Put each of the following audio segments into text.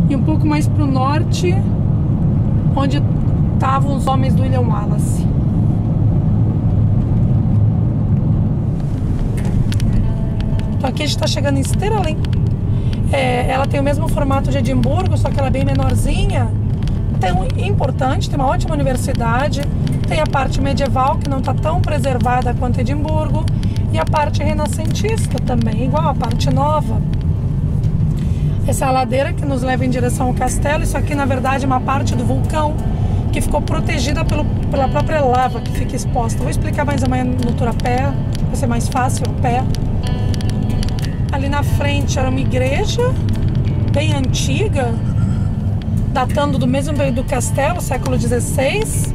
E um pouco mais para o norte, onde estavam os homens do William Wallace. Então aqui a gente está chegando em Stirling. Ela tem o mesmo formato de Edimburgo, só que ela é bem menorzinha. Então, importante, tem uma ótima universidade. Tem a parte medieval, que não está tão preservada quanto Edimburgo. E a parte renascentista também, igual a parte nova. Essa é a ladeira que nos leva em direção ao castelo. Isso aqui, na verdade, é uma parte do vulcão que ficou protegida pela própria lava que fica exposta. Vou explicar mais amanhã no tour a pé, vai ser mais fácil a pé. Ali na frente era uma igreja bem antiga, datando do mesmo período do castelo, século XVI.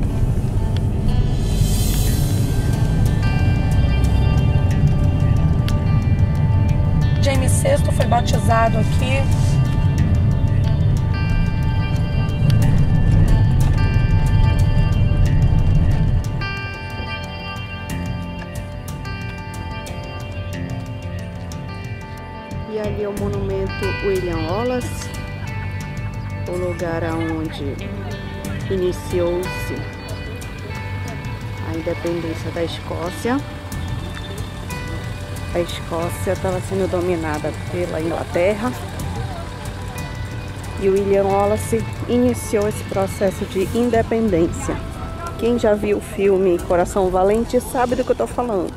James VI foi batizado aqui. E ali é o monumento William Wallace, o lugar onde iniciou-se a independência da Escócia. A Escócia estava sendo dominada pela Inglaterra e o William Wallace iniciou esse processo de independência. Quem já viu o filme Coração Valente sabe do que eu estou falando.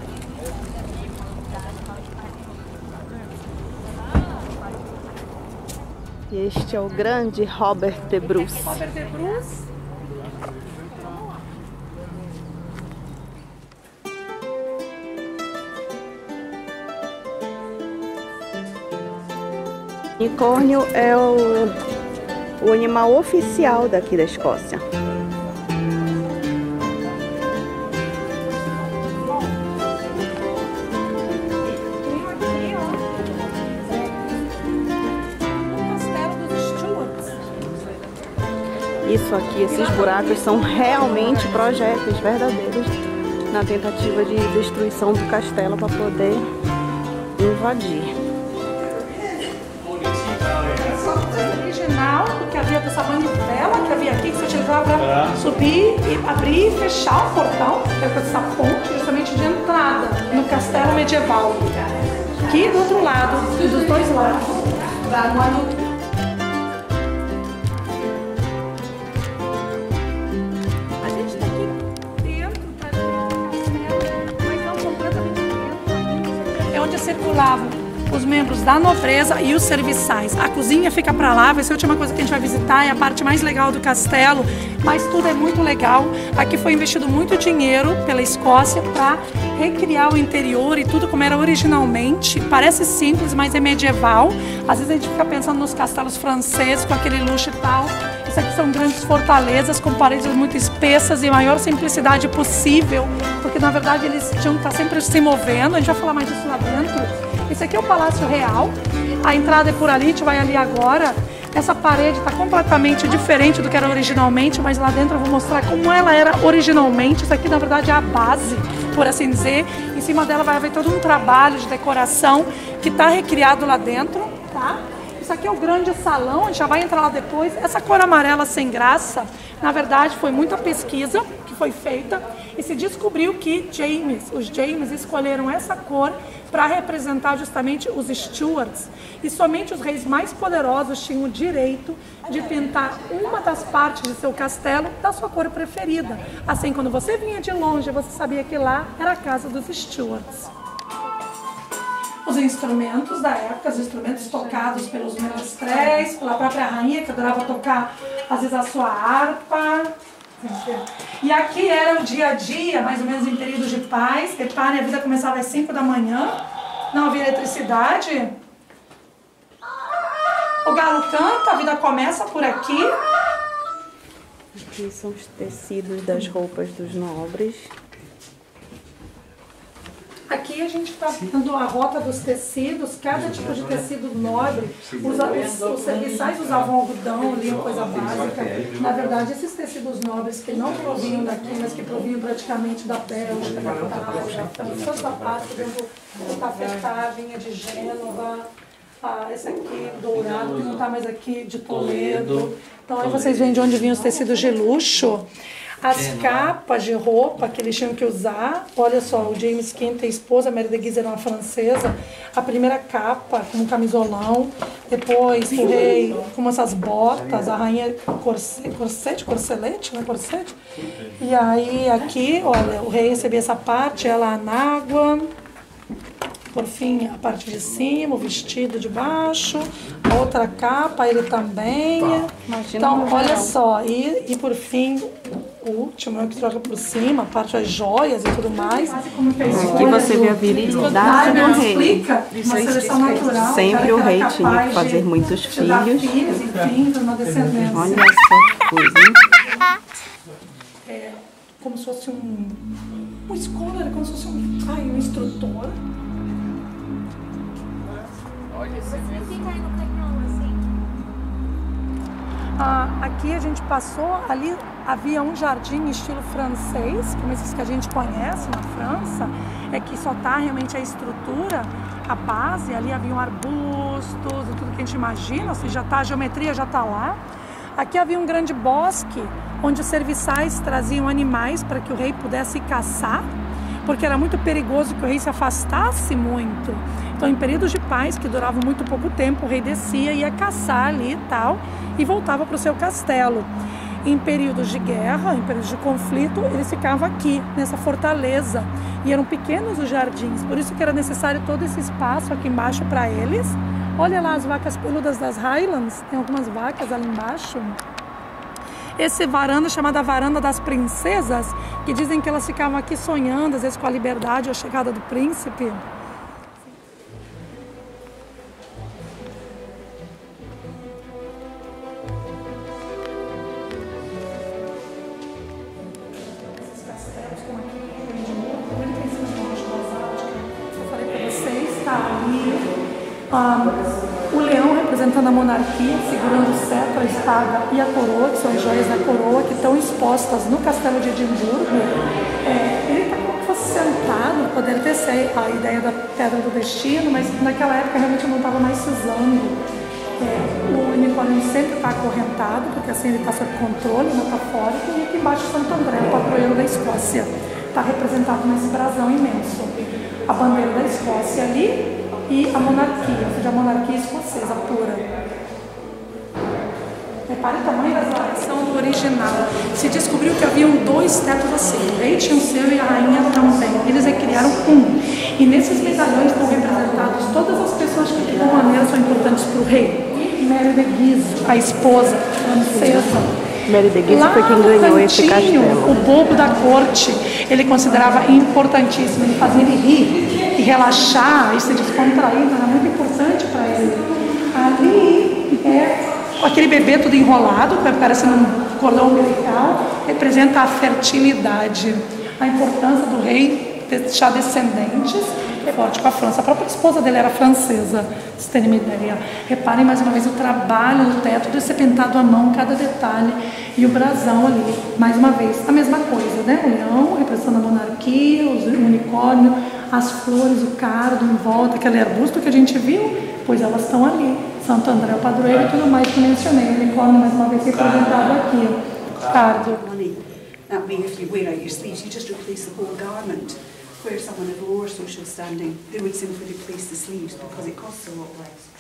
E este é o grande Robert de Bruce. Robert de Bruce. O unicórnio é o animal oficial daqui da Escócia. Isso aqui, esses buracos são realmente projetos verdadeiros na tentativa de destruição do castelo para poder invadir. Original, porque havia dessa manivela que havia aqui, que você utilizava para subir, e abrir e fechar o portão, que era essa ponte justamente de entrada no castelo medieval. Aqui do outro lado, dos dois lados. A gente está aqui dentro, para dentro do castelo, mas não completamente dentro. É onde circulavam os membros da nobreza e os serviçais. A cozinha fica para lá, vai ser a última coisa que a gente vai visitar, é a parte mais legal do castelo, mas tudo é muito legal. Aqui foi investido muito dinheiro pela Escócia para recriar o interior e tudo como era originalmente. Parece simples, mas é medieval. Às vezes a gente fica pensando nos castelos franceses com aquele luxo e tal. Isso aqui são grandes fortalezas com paredes muito espessas e a maior simplicidade possível, porque na verdade eles tinham que estar sempre se movendo. A gente vai falar mais disso lá dentro. Esse aqui é o Palácio Real, a entrada é por ali, a gente vai ali agora. Essa parede está completamente diferente do que era originalmente, mas lá dentro eu vou mostrar como ela era originalmente. Isso aqui na verdade é a base, por assim dizer. Em cima dela vai haver todo um trabalho de decoração que está recriado lá dentro, tá? Isso aqui é o grande salão, a gente já vai entrar lá depois. Essa cor amarela sem graça, na verdade foi muita pesquisa que foi feita e se descobriu que os James escolheram essa cor para representar justamente os Stuarts. E somente os reis mais poderosos tinham o direito de pintar uma das partes de seu castelo da sua cor preferida. Assim, quando você vinha de longe, você sabia que lá era a casa dos Stuarts. Os instrumentos da época, os instrumentos tocados pelos menestréis, pela própria rainha, que adorava tocar, às vezes, a sua harpa. E aqui era o dia a dia, mais ou menos em períodos de paz. Reparem, a vida começava às 5 da manhã, não havia eletricidade. O galo canta, a vida começa por aqui. Aqui são os tecidos das roupas dos nobres. Aqui a gente está vendo a rota dos tecidos, cada tipo de tecido nobre. Os serviçais usavam algodão, linho, coisa básica. Na verdade, esses tecidos nobres que não provinham daqui, mas que provinham praticamente da Bélgica, da Itália, da parte do tafetá, vinha de Gênova. esse aqui dourado, que não está mais aqui, de Toledo. Então aí vocês veem de onde vinham os tecidos de luxo. As capas de roupa que eles tinham que usar, olha só, o James Kent, a esposa, a Mary de Guise era uma francesa, a primeira capa com um camisolão, depois o rei com essas botas, a rainha corselete, né, corsete. E aí aqui, olha, o rei recebia essa parte, ela a anágua, por fim a parte de cima, o vestido de baixo, a outra capa, ele também. Então, olha só, e por fim, o último, que troca por cima, a parte das joias e tudo mais. Aqui você vê a virilidade do rei. Sempre o rei tinha que fazer muitos filhos. Olha só que coisa, hein? É como se fosse um scholar, como se fosse um instrutor. Aqui a gente passou, ali havia um jardim estilo francês, como esses que a gente conhece na França, é que só está realmente a estrutura, a base, ali haviam arbustos e tudo que a gente imagina, ou seja, a geometria já está lá. Aqui havia um grande bosque, onde os serviçais traziam animais para que o rei pudesse caçar, porque era muito perigoso que o rei se afastasse muito. Então, em períodos de paz, que duravam muito pouco tempo, o rei descia, ia caçar ali e tal, e voltava para o seu castelo. Em períodos de guerra, em períodos de conflito, eles ficavam aqui, nessa fortaleza. E eram pequenos os jardins, por isso que era necessário todo esse espaço aqui embaixo para eles. Olha lá as vacas peludas das Highlands, tem algumas vacas ali embaixo. Essa varanda chamada Varanda das Princesas, que dizem que elas ficavam aqui sonhando, às vezes com a liberdade ou a chegada do príncipe. Esses castelos, como aqui no Rio de Janeiro, muito em cima do Monte das Altas, eu falei para vocês, está ali. O leão representando a monarquia, segurando o cetro, a espada e a coroa, que são as joias da coroa, que estão expostas no castelo de Edimburgo. Ele está como se fosse sentado, poderia ter sido a ideia da Pedra do Destino, mas naquela época realmente não estava mais se usando. O unicórnio sempre está acorrentado, porque assim ele está sob controle, metafórico, e aqui embaixo Santo André, o padroeiro da Escócia. Está representado nesse brasão imenso. A bandeira da Escócia ali, e a monarquia, ou seja, a monarquia escocesa pura. Repare o tamanho da variação do original. Se descobriu que haviam 2 tetos assim, o rei tinha o seu e a rainha também. Eles recriaram um. E nesses medalhões estão representados todas as pessoas que de alguma maneira são importantes para o rei. Mary de Guise, a esposa francesa. Mary de Guise foi quem ganhou esse castelo. O bobo da corte, ele considerava importantíssimo, ele fazia ele rir e relaxar e se descontrair, era muito importante para ele. Ali aquele bebê todo enrolado, parecendo um cordão umbilical, representa a fertilidade, a importância do rei deixar descendentes. É forte com a França. A própria esposa dele era francesa, vocês terem uma ideia. Reparem mais uma vez o trabalho no teto de ser pintado à mão, cada detalhe. E o brasão ali, mais uma vez, a mesma coisa, né? O leão representando a monarquia, o unicórnio, as flores, o cardo em volta, aquele arbusto que a gente viu, pois elas estão ali. Santo André, o padroeiro e tudo mais que mencionei. O unicórnio mais uma vez representado aqui. Cardo. That being if you wear out your sleeves, you just replace the whole garment. Where someone of lower social standing, they would simply replace the sleeves because it costs a lot less.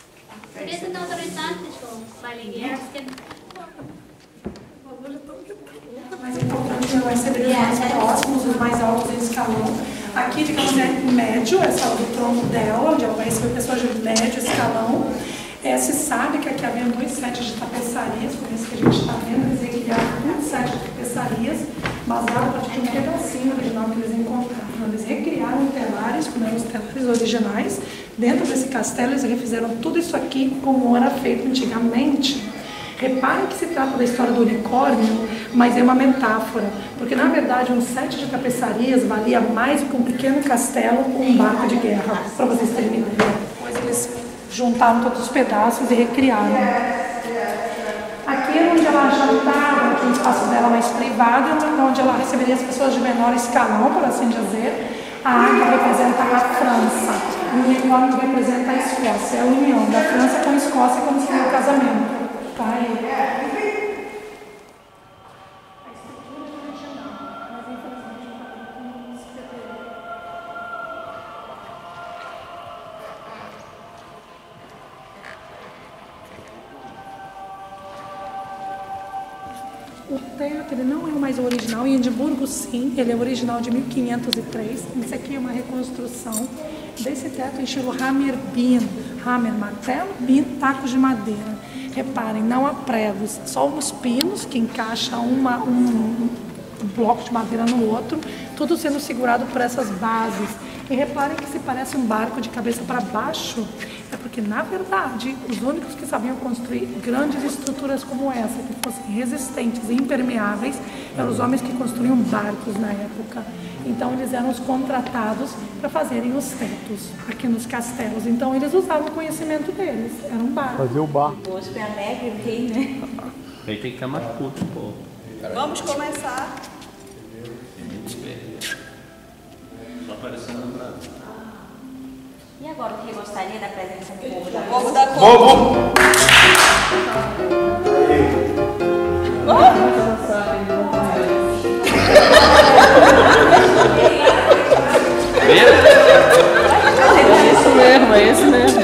Mais importante é receber os mais próximos, os mais altos em escalão. Aqui, digamos, é médio, essa é do tronco dela, onde ela vai receber pessoas de médio escalão. Se sabe que aqui havia 2 sets de tapeçarias, como esse que a gente está vendo, eles recriaram um set de tapeçarias, baseado a partir de um pedacinho original que eles encontraram. Eles recriaram telares, como eram os telares originais, dentro desse castelo eles refizeram tudo isso aqui como era feito antigamente. Reparem que se trata da história do unicórnio, mas é uma metáfora, porque na verdade um set de tapeçarias valia mais do que um pequeno castelo com um barco de guerra, para vocês terem uma ideia. Depois eles juntaram todos os pedaços e recriaram. Aqui é onde ela jantava, aqui o espaço dela mais privado, onde ela receberia as pessoas de menor escalão, por assim dizer. A água representa a França. o unicórnio representa a Escócia, é a união da França com a Escócia quando se tem o casamento. Tá? O teto ele não é o mais original, em Edimburgo sim, ele é original de 1503. Isso aqui é uma reconstrução desse teto em estilo Hammer-Beam. Hammer, martelo, beam, tacos de madeira. Reparem, não há pregos, só os pinos que encaixam um bloco de madeira no outro, tudo sendo segurado por essas bases. E reparem que se parece um barco de cabeça para baixo, é porque, na verdade, os únicos que sabiam construir grandes estruturas como essa, que fossem resistentes e impermeáveis, eram os homens que construíam barcos na época. Então, eles eram os contratados para fazerem os tetos aqui nos castelos. Então, eles usavam o conhecimento deles, era um barco. Fazer o barco. Hoje foi alegre, tem, né? Aí tem que estar mais curto, pô. Vamos começar. Só aparecendo no Brasil. E agora, o que gostaria da presença do povo da Povo da cor. É isso mesmo, é isso mesmo.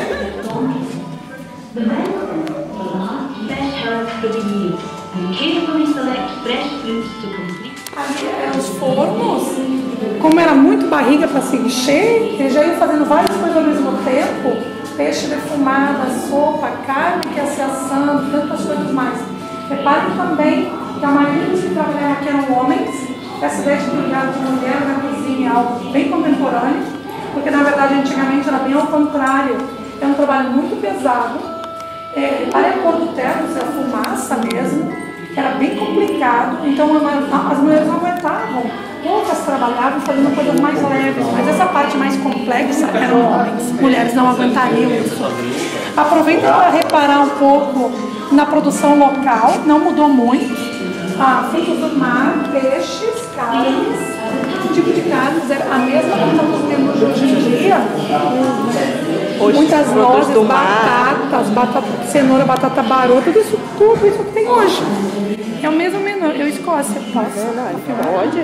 Ali eram os fornos, como era muito barriga para se encher, eles já iam fazendo várias coisas ao mesmo tempo, peixe defumado, sopa, carne que ia se assando, tantas coisas mais. Reparem também que a maioria dos que trabalhavam aqui eram homens. Essa ideia de cuidar de mulher na cozinha é algo bem contemporâneo, porque na verdade antigamente era bem ao contrário, é um trabalho muito pesado. Reparem a cor do teto, a fumaça mesmo. Era bem complicado, então as mulheres não aguentavam. Poucas trabalhavam fazendo coisas mais leves, mas essa parte mais complexa eram homens. Mulheres não aguentariam isso. Aproveita para reparar um pouco na produção local, não mudou muito. Frutos do mar, peixes, carnes, tipo de carnes, é a mesma que estamos tendo hoje em dia. Muitas nozes, batatas, cenoura, batata barô, tudo isso que tem hoje. É o mesmo menu, eu Escócia. Posso? Pode.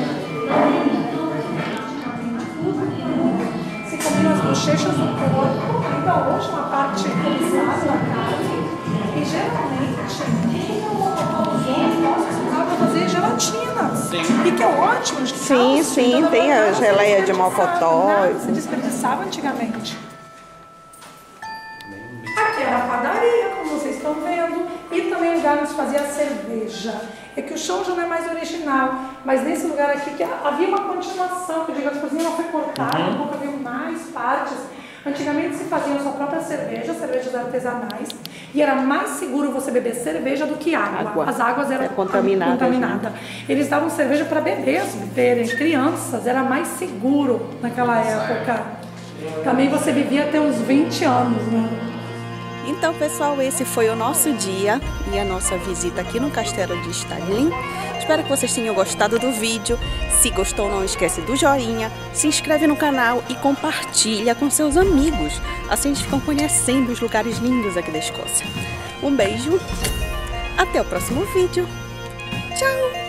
Se comiam as bochechas do porco, ainda hoje uma parte começada da carne. E geralmente, quem não usava para fazer gelatina. E que é ótimo. Sim, tem a geleia de mocotó. Se desperdiçava antigamente. Aqui era a padaria, como vocês estão vendo, e também o lugar onde se fazia a cerveja. É que o chão já não é mais original, mas nesse lugar aqui que havia uma continuação, que eu digo, a cozinha não foi cortada, um pouco havia mais partes. Antigamente se fazia a sua própria cerveja, cervejas artesanais, e era mais seguro você beber cerveja do que água. As águas eram contaminadas. Eles davam cerveja para bebês beberem, crianças, era mais seguro naquela época. Também você vivia até uns 20 anos, né? Então, pessoal, esse foi o nosso dia e a nossa visita aqui no Castelo de Stirling. Espero que vocês tenham gostado do vídeo. Se gostou, não esquece do joinha, se inscreve no canal e compartilha com seus amigos. Assim eles ficam conhecendo os lugares lindos aqui da Escócia. Um beijo, até o próximo vídeo. Tchau!